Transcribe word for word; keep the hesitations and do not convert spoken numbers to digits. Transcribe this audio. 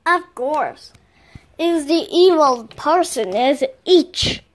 Of course. Is the evil person is each.